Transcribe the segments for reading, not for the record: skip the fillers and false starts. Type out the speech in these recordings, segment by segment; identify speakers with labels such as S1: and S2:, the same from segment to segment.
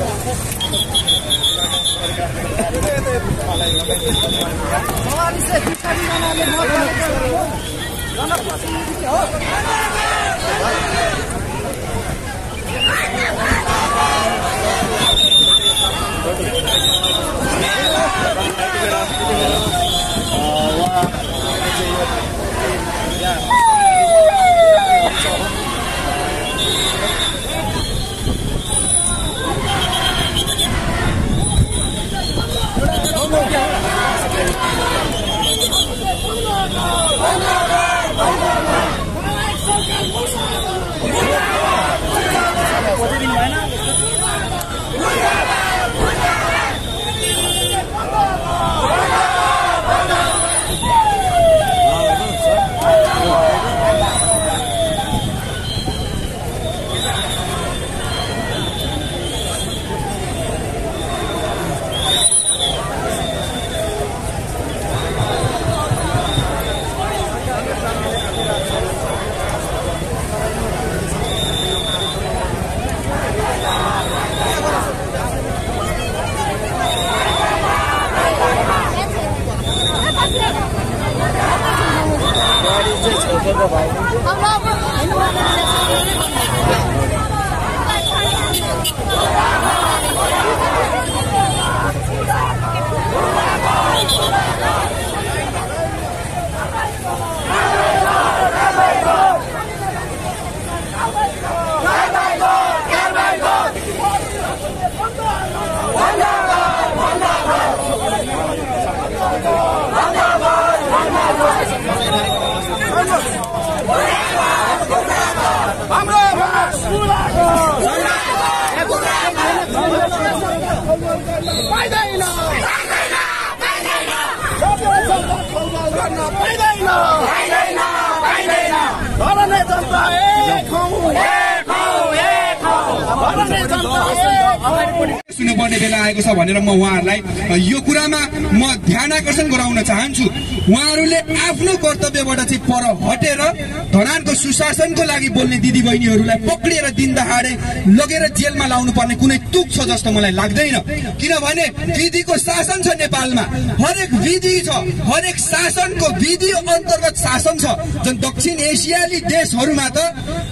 S1: सुन्नुपर्ने बेला आएको छ भनेर म उहाँहरूलाई यो कुरामा म ध्यान आकर्षण गराउन चाहन्छु। उहाँहरूले आफ्नो कर्तव्यबाट चाहिँ पर हटेर धरानको सुशासनको लागि बोल्ने दिदीबहिनीहरूलाई पक्रिएर दिन दहाडे लगेर जेलमा लाउनु पर्ने कुनै तुक छ जस्तो मलाई लाग्दैन। किनभने विधिको शासन छ नेपालमा, हरेक विधि छ, हरेक शासनको विधि अन्तर्गत शासन छ। जुन दक्षिण एसियाली देशहरूमा त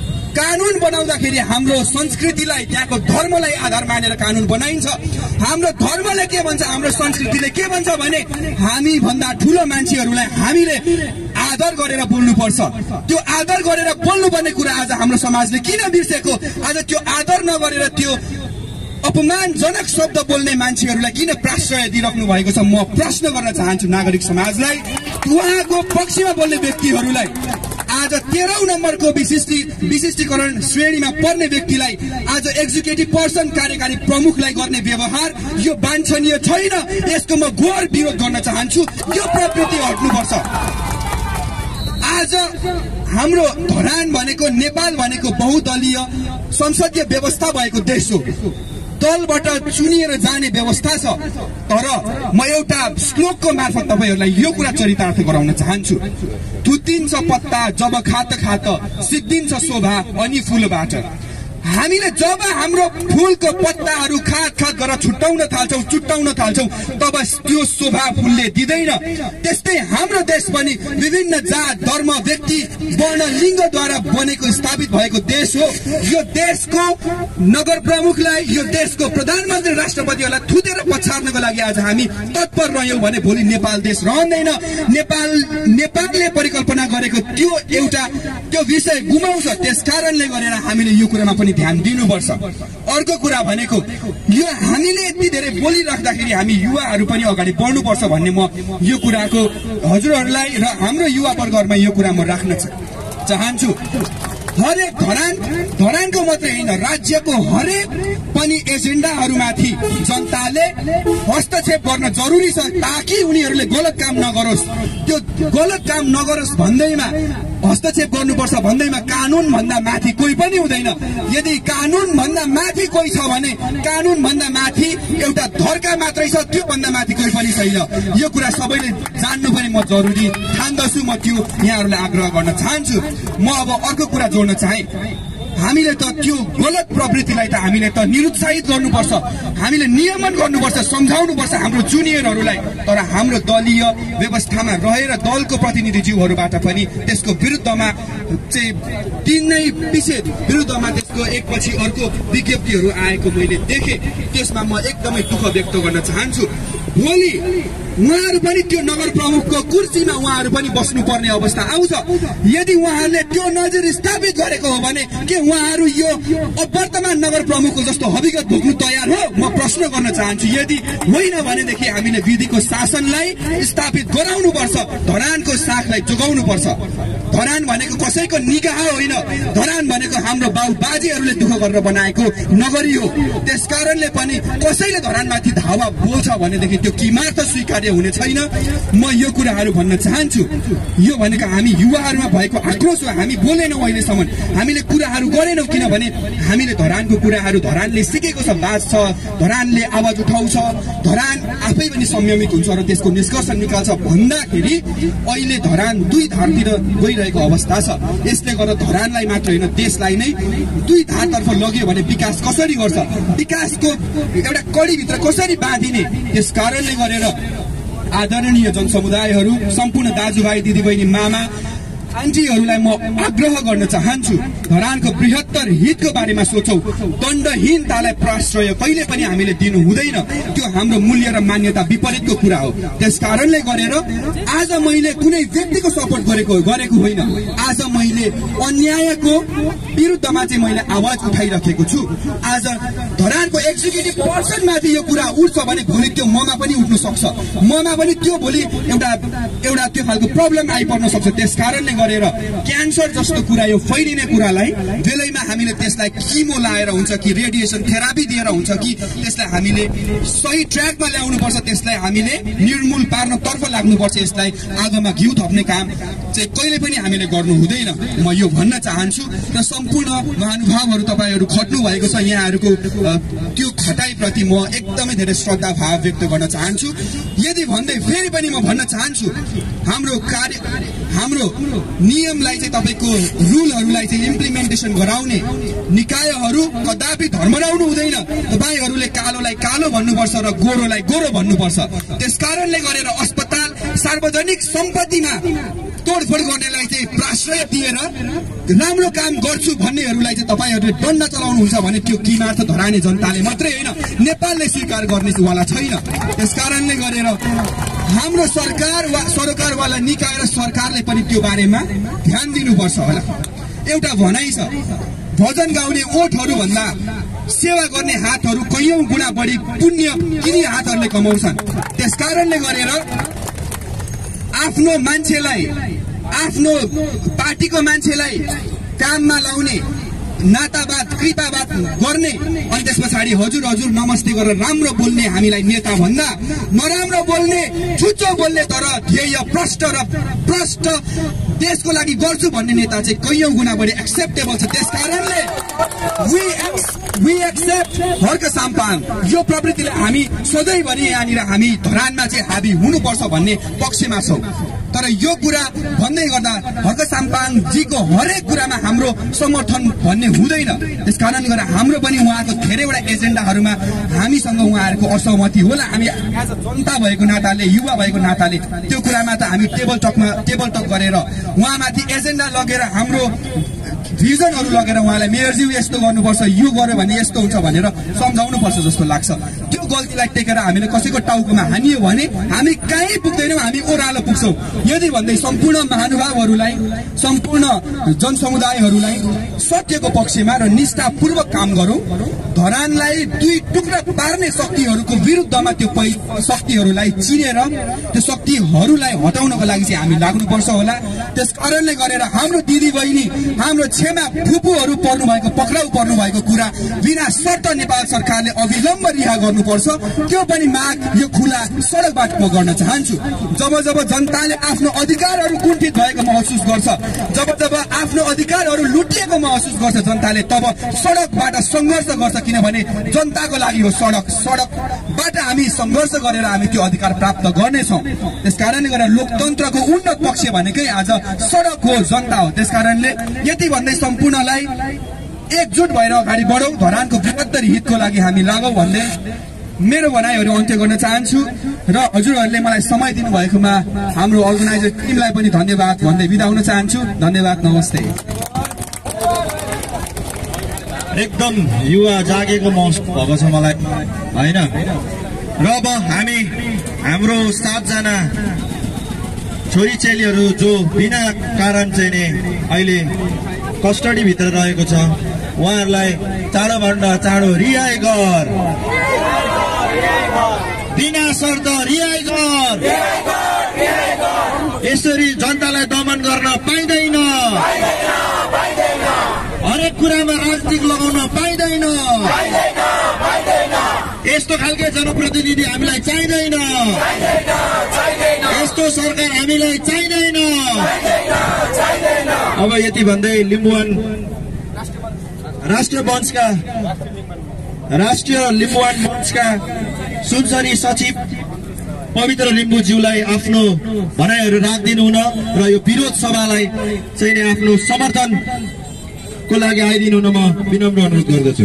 S1: कानून बनाउँदाखेरि हाम्रो संस्कृतिलाई, त्यहाँको धर्मलाई आधार मानेर कानून बनाइन्छ। हाम्रो धर्मले के भन्छ, हाम्रो संस्कृतिले के भन्छ भने हामी भन्दा ठूलो मान्छेहरूलाई हामीले आदर गरेर बोल्नुपर्छ। त्यो आदर गरेर बोल्नुपर्ने कुरा आज हाम्रो समाजले किन बिर्सेको? आज त्यो आदर नगरेर त्यो अपमानजनक शब्द बोल्ने मान्छेहरूलाई किन प्रश्रय दिइराख्नु भएको छ? म प्रश्न गर्न चाहन्छु नागरिक समाजलाई, उहाँको पक्षमा बोल्ने व्यक्तिहरूलाई। आज 13औं नम्बरको विशिष्टीकरण श्रेणीमा पर्ने व्यक्तिलाई आज एक्जिक्युटिभ पर्सन, कार्यकारी प्रमुखलाई गर्ने व्यवहार यो वाञ्छनीय छैन। यसको म घोर विरोध गर्न चाहन्छु। यो प्रवृत्ति हट्नुपर्छ। आज हाम्रो धरान भनेको, नेपाल भनेको बहुदलीय संसदीय व्यवस्था भएको देश हो। दलबाट चुनिएर जाने व्यवस्था छ। तर म एउटा श्लोकको मार्फत तपाईहरुलाई यो कुरा चरितार्थ गराउन चाहन्छु। थुत्तिन्छ पत्ता जब खात खात, सिद्धिन्छ शोभा अनि फूलबाट। हामीले जब हाम्रो फूलको पत्ताहरू खात खात गरेर छुट्टाउन थाल्छौं तब त्यो शोभा फूलले दिदैन। त्यस्तै हाम्रो देश पनि विभिन्न जात, धर्म, व्यक्ति, वर्ण, लिङ्गद्वारा बनेको स्थापित भएको देश हो। यो देशको नगर प्रमुखलाई, यो देशको प्रधानमन्त्री, राष्ट्रपतिहरूलाई थुतेर पछार्नको लागि आज हामी तत्पर रह्यौं भने भोलि नेपाल देश रहँदैन। नेपालले परिकल्पना गरेको त्यो विषय गुमाउँछ। त्यसकारणले गरेर हामीले यो कुरामा पनि ध्यान दिनुपर्छ। अर्को कुरा भनेको यो हामीले यति धेरै बोलिराख्दाखेरि हामी युवाहरू पनि अगाडि बढ्नुपर्छ भन्ने म यो कुराको हजुरहरूलाई र हाम्रो युवा वर्गहरुमा यो कुरा म राख्न चाहन्छु। हरेक धरानको मात्रै होइन, राज्यको हरेक पनि एजेन्डाहरूमाथि जनताले हस्तक्षेप गर्न जरुरी छ ताकि उनीहरूले गलत काम नगरोस्। त्यो गलत काम नगरोस् भन्दैमा हस्तक्षेप गर्नुपर्छ भन्दैमा कानून भन्दा माथि कोही पनि हुँदैन। यदि कानून भन्दा माथि कोही छ भने कानून भन्दा माथि एउटा धर्का मात्रै छ, त्यो भन्दा माथि कोही पनि छैन। यो कुरा सबैले जान्नु पनि म जरुरी ठान्दछु। म त्यो यहाँहरूलाई आग्रह गर्न चाहन्छु। म अब अर्को कुरा जोड्न चाहे। हामीले त त्यो गलत प्रवृत्तिलाई त हामीले त निरुत्साहित गर्नुपर्छ, हामीले नियमन गर्नुपर्छ, सम्झाउनुपर्छ हाम्रो जुनियरहरूलाई। तर हाम्रो दलीय व्यवस्थामा रहेर दलको प्रतिनिधिज्यूहरूबाट पनि त्यसको विरुद्धमा चाहिँ दिनै पछि विरुद्धमा त्यसको एकपछि अर्को विज्ञप्तिहरू आएको मैले देखेँ। त्यसमा म एकदमै दुःख व्यक्त गर्न चाहन्छु। भोलि उहाँहरू पनि त्यो नगर प्रमुखको कुर्सीमा उहाँहरू पनि बस्नुपर्ने अवस्था आउँछ। यदि उहाँहरूले त्यो नजिर स्थापित गरेको हो भने के उहाँहरू यो वर्तमान नगर प्रमुखको जस्तो हविगत भोग्नु तयार हो? म प्रश्न गर्न चाहन्छु। यदि होइन भनेदेखि हामीले विधिको शासनलाई स्थापित गराउनुपर्छ, धरानको साखलाई जोगाउनुपर्छ। धरान भनेको कसैको निगाह होइन, धरान भनेको हाम्रो बाउ बाजेहरूले दुःख गरेर बनाएको नगरी हो। त्यसकारणले पनि कसैले धरानमाथि धावा बोल्छ भनेदेखि त्यो किमार त स्वीकार्य हुने छैन। म यो कुराहरू भन्न चाहन्छु। यो भनेको हामी युवाहरूमा भएको आक्रोश हो। हामी बोलेनौँ अहिलेसम्म, हामीले कुराहरू गरेनौँ, किनभने हामीले धरानको कुराहरू धरानले सिकेको छ, बाँच्छ, धरानले आवाज उठाउँछ, धरान आफै पनि संयमित हुन्छ र त्यसको निष्कर्ष निकाल्छ भन्दाखेरि अहिले धरान दुई धारतिर गइरहेको अवस्था छ। यसले गर्दा धरानलाई मात्र होइन देशलाई नै दुई धारतर्फ लग्यो भने विकास कसरी गर्छ, विकासको एउटा कडीभित्र कसरी बाँधिने? त्यस कारणले गरेर आदरणीय जनसमुदायहरू, सम्पूर्ण दाजुभाइ दिदीबहिनी मामा आन्टीहरूलाई म आग्रह गर्न चाहन्छु, धरानको बृहत्तर हितको बारेमा सोचौँ। दण्डहीनतालाई प्रश्रय कहिले पनि हामीले दिनु हुँदैन। त्यो हाम्रो मूल्य र मान्यता विपरीतको कुरा हो। त्यसकारणले गरेर आज मैले कुनै व्यक्तिको सपोर्ट गरेको होइन। आज मैले अन्यायको विरुद्धमा चाहिँ मैले आवाज उठाइराखेको छु। आज धरानको एक्जिक्युटिभ पर्सनमाथि यो कुरा उठ्छ भने भोलि त्यो ममा पनि उठ्न सक्छ, ममा पनि त्यो भोलि एउटा त्यो खालको प्रब्लम आइपर्न सक्छ। त्यसकारणले गरेर क्यान्सर जस्तो कुरा, यो फैलिने कुरालाई बेलैमा हामीले त्यसलाई किमो लाएर हुन्छ कि रेडिएसन थेरापी दिएर हुन्छ कि त्यसलाई हामीले सही ट्र्याकमा ल्याउनुपर्छ, त्यसलाई हामीले निर्मूल पार्नतर्फ लाग्नुपर्छ। यसलाई आगोमा घिउ थप्ने काम चाहिँ कहिले पनि हामीले गर्नु हुँदैन। म यो भन्न चाहन्छु र सम्पूर्ण महानुभावहरू तपाईँहरू खट्नु भएको छ, यहाँहरूको त्यो खटाइप्रति म एकदमै धेरै श्रद्धा भाव व्यक्त गर्न चाहन्छु। यदि भन्दै फेरि पनि म भन्न चाहन्छु, हाम्रो नियमलाई चाहिँ तपाईँको रुलहरूलाई चाहिँ इम्प्लिमेन्टेसन गराउने निकायहरू कदापि धर्मराउनु हुँदैन। तपाईँहरूले कालोलाई कालो भन्नुपर्छ र गोरोलाई गोरो भन्नुपर्छ। त्यसकारणले गरेर अस्पताल सार्वजनिक सम्पत्तिमा तोडफोड गर्नेलाई चाहिँ प्रश्रय दिएर राम्रो काम गर्छु भन्नेहरूलाई चाहिँ तपाईँहरूले दण्ड चलाउनुहुन्छ भने त्यो किमार त धराने जनताले मात्रै होइन, नेपालले स्वीकार गर्नेवाला छैन। त्यसकारणले गरेर हाम्रो सरकारवाला निकाय र सरकारले पनि त्यो बारेमा ध्यान दिनुपर्छ होला। एउटा भनाइ छ, भजन गाउने ओठहरू भन्दा सेवा गर्ने हातहरू कैयौं गुणा बढी पुण्य किनी हातहरूले कमाउँछन्। त्यसकारणले गरेर आफ्नो मान्छेलाई, आफ्नो पार्टीको मान्छेलाई काममा लाउने, नातावाद कृपावाद गर्ने अनि त्यस पछाडि हजुर हजुर नमस्ते गरेर राम्रो बोल्ने हामीलाई नेता भन्दा नराम्रो बोल्ने, छुच्चो बोल्ने तर ध्येय भ्रष्ट देशको लागि गर्छु भन्ने नेता चाहिँ कैयौं गुणा बढी एक्सेप्टेबल छ। त्यसकारणले वी एक्सेप्ट हर्क साम्पाङ। यो प्रवृत्तिले हामी सधैँभरि यहाँनिर हामी धरानमा चाहिँ हाबी हुनुपर्छ भन्ने पक्षमा छौँ। तर यो कुरा भन्दै गर्दा हर्क साम्पाङजीको हरेक कुरामा हाम्रो समर्थन भन्ने हुँदैन। त्यसकारणले गर्दा हाम्रो पनि उहाँको धेरैवटा एजेन्डाहरूमा हामीसँग उहाँहरूको असहमति होला। हामी आज जनता भएको नाताले, युवा भएको नाताले त्यो कुरामा त हामी टेबल टक गरेर उहाँमाथि एजेन्डा लगेर हाम्रो भिजनहरू लगेर उहाँलाई मेयरज्यू यस्तो गर्नुपर्छ, यो गर्यो भने यस्तो हुन्छ भनेर सम्झाउनु पर्छ जस्तो लाग्छ। त्यो गल्तीलाई टेकेर हामीले कसैको टाउकोमा हानियो भने हामी कहीँ पुग्दैनौँ, हामी ओह्रालो पुग्छौँ। यदि भन्दै सम्पूर्ण महानुभावहरूलाई, सम्पूर्ण जनसमुदायहरूलाई सत्यको पक्षमा र निष्ठापूर्वक काम गरौँ। धरानलाई दुई टुक्रा पार्ने शक्तिहरूको विरुद्धमा त्यो शक्तिहरूलाई चिनेर त्यो शक्तिहरूलाई हटाउनको लागि चाहिँ हामी लाग्नुपर्छ होला। त्यसकारणले गरेर हाम्रो दिदीबहिनी, हाम्रो छेमा फुपूहरू पक्राउ पर्नु भएको कुरा बिना शर्त नेपाल सरकारले अविलम्ब रिहा गर्नुपर्छ। त्यो पनि माग यो खुला सडकबाट म गर्न चाहन्छु। जब जनताले आफ्नो अधिकारहरू कुण्ठित भएको महसुस गर्छ, जब आफ्नो अधिकारहरू लुटिएको महसुस गर्छ जनताले, तब सडकबाट सङ्घर्ष गर्छ। किनभने जनताको लागि हो सडकबाट हामी सङ्घर्ष गरेर हामी त्यो अधिकार प्राप्त गर्नेछौँ। त्यसकारणले गर्दा लोकतन्त्रको उन्नत पक्ष भनेकै आज सडक हो, जनता हो। त्यसकारणले यति भन्दै सम्पूर्णलाई एकजुट भएर अगाडि बढौँ, धरानको बृहत्तर हितको लागि हामी लागौँ भन्दै मेरो भनाइहरू अन्त्य गर्न चाहन्छु र हजुरहरूले मलाई समय दिनुभएकोमा हाम्रो अर्गनाइजर टिमलाई पनि धन्यवाद भन्दै बिदा हुन चाहन्छु। धन्यवाद, नमस्ते।
S2: एकदम युवा जागेको महसुस भएको छ मलाई हैन। र अब हामी हाम्रो 7 जना छोरी चेलीहरू जो बिना कारण चाहिँ नि अहिले कस्टडी भित्र रहेको छ, उहाँहरूलाई चाँडोभन्दा चाँडो रिहाई गर, बिना शर्त रिहाई गर। यसरी जनतालाई दमन गर्न पाइँदैन, हरेक कुरामा राजनीति लगाउन पाइँदैन। यस्तो खालके जनप्रतिनिधि हामीलाई चाहिँदैन, यस्तो सरकार हामीलाई चाहिँदैन। अब यति भन्दै लिम्बुवान राष्ट्रिय लिम्बुवान मञ्चका सुनसरी सचिव पवित्र लिम्बुज्यूलाई आफ्नो भनाइहरू राखिदिनु हुन र यो विरोध सभालाई चाहिँ नि आफ्नो समर्थनको लागि आइदिनु हुन म विनम्र अनुरोध गर्दछु।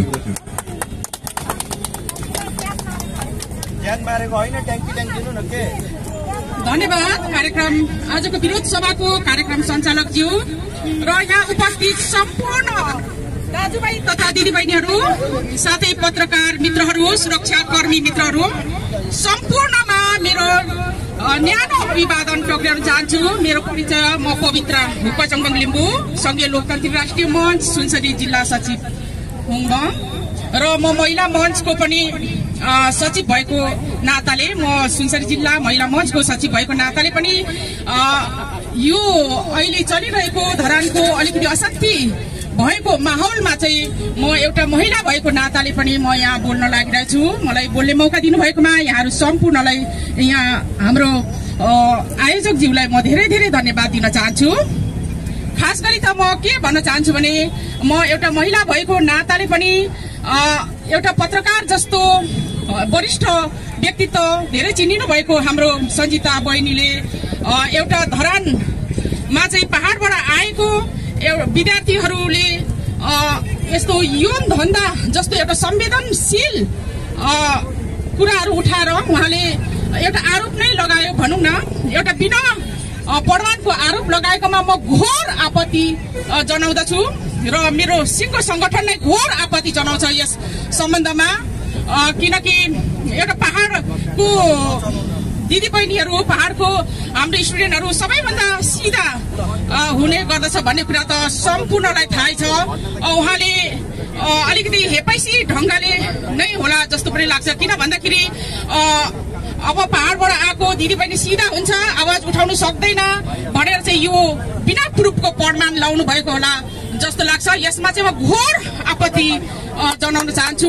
S3: धन्यवाद। कार्यक्रम आजको विरोध सभाको कार्यक्रम सञ्चालक ज्यू र यहाँ उपस्थित सम्पूर्ण दाजुभाइ तथा दिदीबहिनीहरू, साथै पत्रकार मित्रहरू, सुरक्षाकर्मी मित्रहरू, सम्पूर्णमा मेरो न्यानो अभिवादन टोक्र्याउन चाहन्छु। मेरो परिचय, म पवित्र भुक्पा लिम्बू, संघीय लोकतान्त्रिक राष्ट्रिय मञ्च सुनसरी जिल्ला सचिव हुँ र म महिला मञ्चको पनि सचिव भएको नाताले, म सुनसरी जिल्ला महिला मञ्चको सचिव भएको नाताले पनि यो अहिले चलिरहेको धरानको अलिकति अशान्ति भएको माहौलमा चाहिँ म एउटा महिला भएको नाताले पनि म यहाँ बोल्न लागिरहेको छु। मलाई बोल्ने मौका दिनुभएकोमा यहाँहरू सम्पूर्णलाई, यहाँ हाम्रो आयोजकज्यूलाई म धेरै धेरै धन्यवाद दिन चाहन्छु। खास गरी त म के भन्न चाहन्छु भने, म एउटा महिला भएको नाताले पनि एउटा पत्रकार जस्तो वरिष्ठ व्यक्तित्व धेरै चिनिनु भएको हाम्रो सञ्जिता बहिनीले एउटा धरानमा चाहिँ पहाडबाट आएको विद्यार्थीहरूले यस्तो यौन धन्दा जस्तो एउटा संवेदनशील कुराहरू उठाएर उहाँले एउटा आरोप नै लगायो भनौँ न, एउटा बिना प्रमाणको आरोप लगाएकोमा म घोर आपत्ति जनाउँदछु र मेरो सिङ्गो संगठन नै घोर आपत्ति जनाउँछ यस सम्बन्धमा। किनकि एउटा पहाडको दिदीबहिनीहरू, पहाडको हाम्रो स्टुडेन्टहरू सबैभन्दा सिधा हुने गर्दछ भन्ने कुरा त सम्पूर्णलाई थाहै छ। उहाँले अलिकति हेपाइसी ढङ्गले नै होला जस्तो पनि लाग्छ। किन भन्दाखेरि अब पहाडबाट आएको दिदीबहिनी सिधा हुन्छ, आवाज उठाउनु सक्दैन भनेर चाहिँ यो बिना प्रुफको प्रमाण लाउनु भएको होला जस्तो लाग्छ। यसमा चाहिँ म घोर आपत्ति जनाउन चाहन्छु,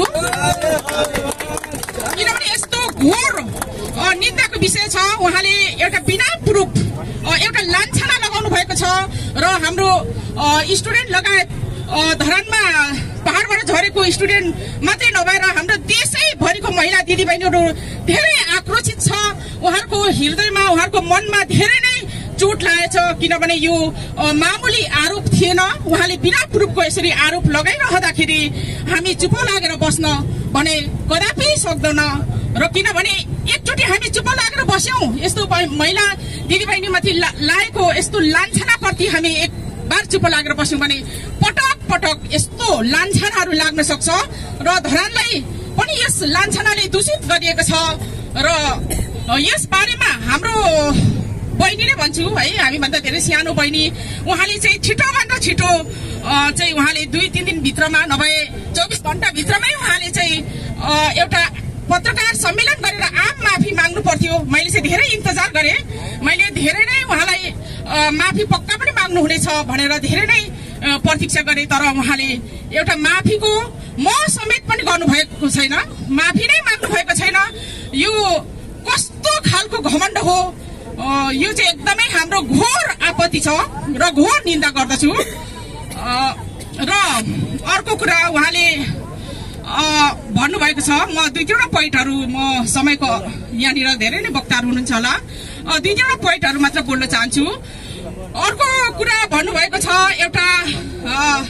S3: किनभने यस्तो घोर निन्दाको विषय छ। उहाँले एउटा बिना प्रुफ एउटा लान्छना लगाउनु भएको छ र हाम्रो स्टुडेन्ट लगायत धरानमा पहाडबाट झरेको स्टुडेन्ट मात्रै नभएर हाम्रो देशैभरिको महिला दिदीबहिनीहरू धेरै आक्रोशित छ। उहाँहरूको हृदयमा, उहाँहरूको मनमा धेरै नै चोट लागेछ, किनभने यो मामुली आरोप थिएन। उहाँले बिना प्रुफको यसरी आरोप लगाइरहँदाखेरि हामी चुप लागेर बस्न भने कदापि सक्दैन। र किनभने एकचोटि हामी चुप लागेर बस्यौं, यस्तो महिला दिदीबहिनीमाथि लागेको यस्तो लान्छनाप्रति हामी एक बार चुप लागेर बस्यौं भने पटक पटक यस्तो लान्छनाहरू लाग्न सक्छ र धरानलाई पनि यस लान्छनाले दूषित गरिएको छ। र यस बारेमा हाम्रो बहिनीले भन्छु है, हामीभन्दा धेरै सानो बहिनी, उहाँले चाहिँ छिटोभन्दा छिटो चाहिँ उहाँले 2-3 दिन भित्रमा नभए 24 घण्टा भित्रमै उहाँले चाहिँ एउटा पत्रकार सम्मेलन गरेर आम माफी माग्नु पर्थ्यो। मैले चाहिँ धेरै इन्तजार गरेँ, मैले धेरै नै उहाँलाई माफी पक्का पनि माग्नु हुनेछ भनेर धेरै नै प्रतीक्षा गरेँ, तर उहाँले एउटा माफीको म समेत पनि गर्नुभएको छैन, माफी नै माग्नु भएको छैन। यो कस्तो खालको घमण्ड हो, यो चाहिँ एकदमै हाम्रो घोर आपत्ति छ र घोर निन्दा गर्दछु। र अर्को कुरा उहाँले भन्नुभएको छ, म 2-3 पोइन्टहरू, म समयको यहाँनिर धेरै नै वक्ताहरू हुनुहुन्छ होला, 2-3 पोइन्टहरू मात्र बोल्न चाहन्छु। अर्को कुरा भन्नुभएको छ, एउटा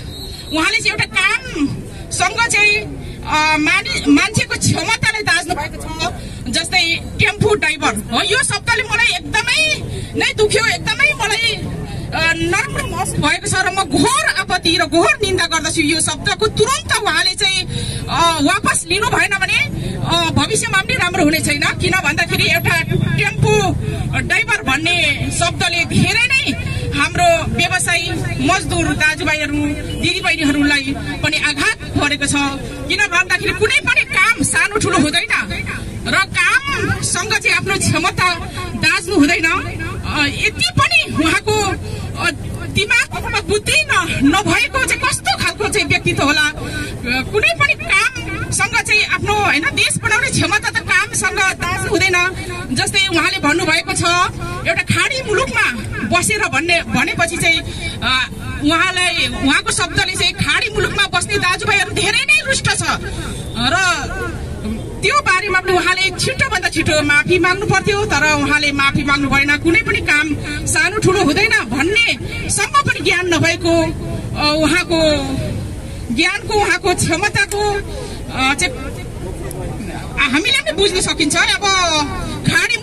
S3: उहाँले चाहिँ एउटा कामसँग चाहिँ मान्छेको क्षमतालाई दाज्नु भएको छ। जस्तै टेम्पो ड्राइभर हो, यो शब्दले मलाई एकदमै नै दुख्यो, एकदमै मलाई नराम्रो महसुस भएको छ र म घोर आपत्ति र घोर निन्दा गर्दछु। यो शब्दको तुरन्त उहाँले चाहिँ वापस लिनु भएन भने भविष्यमा पनि राम्रो हुने छैन। किन भन्दाखेरि एउटा टेम्पो ड्राइभर भन्ने शब्दले धेरै नै हाम्रो व्यवसायी मजदुर दाजुभाइहरू दिदीबहिनीहरूलाई पनि आघात परेको छ। किन भन्दाखेरि कुनै पनि काम सानो ठुलो हुँदैन र कामसँग चाहिँ आफ्नो क्षमता दाज्नु हुँदैन। यति पनि उहाँको दिमागमा बुद्धि नभएको चाहिँ कस्तो खालको चाहिँ व्यक्तित्व होला। कुनै पनि कामसँग चाहिँ आफ्नो होइन देश बनाउने क्षमता त कामसँग दाज्नु हुँदैन। जस्तै उहाँले भन्नुभएको छ एउटा खाडी मुलुकमा बसेर भनेपछि चाहिँ उहाँको शब्दले चाहिँ खाडी मुलुकमा बस्ने दाजुभाइहरू धेरै नै रुष्ट छ र त्यो बारेमा पनि उहाँले छिटोभन्दा छिटो माफी माग्नु पर्थ्यो। तर उहाँले माफी माग्नु भएन। कुनै पनि काम सानो ठुलो हुँदैन भन्ने सम्म पनि ज्ञान नभएको उहाँको ज्ञानको उहाँको क्षमताको चाहिँ हामीले पनि बुझ्न सकिन्छ। अब खाडी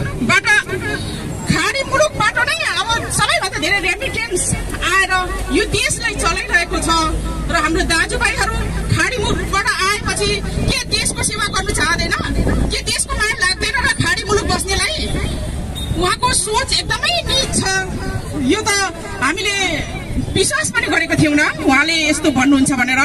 S3: मुलुकबाट नै अब सबैभन्दा धेरै रेमिटेन्स आएर यो देशलाई चलाइरहेको छ र हाम्रो दाजुभाइहरू खाडी मुलुकबाट आएपछि के देशको सेवा गर्नु चाहँदैन, के देशको माया लाग्दैन र खाडी मुलुक बस्नेलाई? उहाँको सोच एकदमै निच छ। यो त हामीले विश्वास पनि गरेको थियौँ उहाँले यस्तो भन्नुहुन्छ भनेर।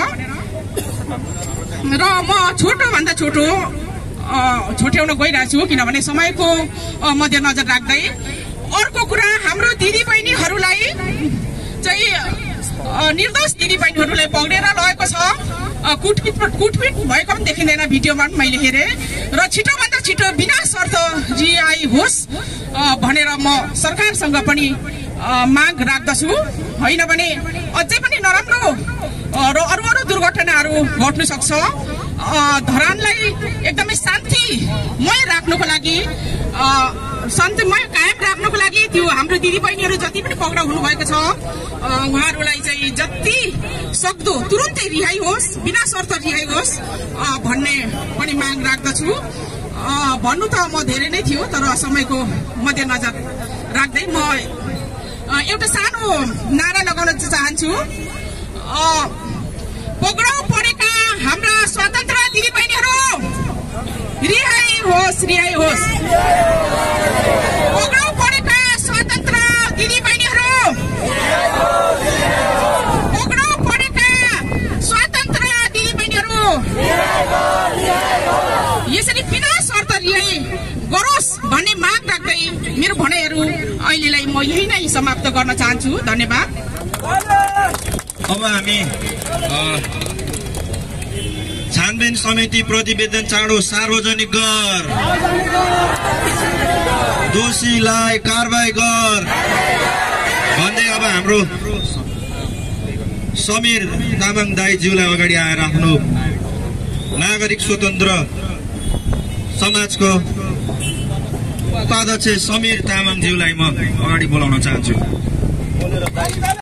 S3: र म छोटोभन्दा छोटो छुट्याउन गइरहेको छु किनभने समयको मध्यनजर राख्दै। अर्को कुरा, हाम्रो दिदीबहिनीहरूलाई चाहिँ निर्दोष दिदीबहिनीहरूलाई पक्रेर लगेको छ। कुटपिट भएको पनि देखिँदैन भिडियोमा पनि मैले हेरेँ। र छिटोभन्दा छिटो बिना शर्त जिआई होस् भनेर म सरकारसँग पनि माग राख्दछु। होइन भने अझै पनि नराम्रो र अरू दुर्घटनाहरू घट्न सक्छ। धरानलाई एकदमै शान्तिमय राख्नुको लागि शान्तिमय कायम राख्नुको लागि त्यो हाम्रो दिदीबहिनीहरू जति पनि पक्राउ हुनुभएको छ उहाँहरूलाई चाहिँ जति सक्दो तुरुन्तै रिहाई होस्, बिना शर्त रिहाई होस् भन्ने पनि माग राख्दछु। भन्नु त म धेरै नै थियो तर समयको मध्यनजर राख्दै म एउटा सानो नारा लगाउन चाहन्छु। पक्राउ परेका हाम्रा स्वतन्त्र दिदीबहिनीहरू रिहाई होस्, रिहाई होस्। पक्राउ परेका स्वतन्त्र दिदीबहिनीहरू, पक्राउ परेका स्वतन्त्र दिदीबहिनीहरू यसरी बिना शर्त रिहाई गरोस् भन्ने माग राख्दै मेरो भनाइहरू अहिलेलाई म यही नै समाप्त गर्न चाहन्छु। धन्यवाद।
S2: अब हामी छानबिन समिति प्रतिवेदन चाँडो सार्वजनिक गर, दोषीलाई कारबाही गर भन्दै अब हाम्रो समीर तामाङ दाइज्यूलाई अगाडि आएर आफ्नो नागरिक स्वतन्त्र समाजको उपाध्यक्ष समीर तामाङज्यूलाई म अगाडि बोलाउन चाहन्छु।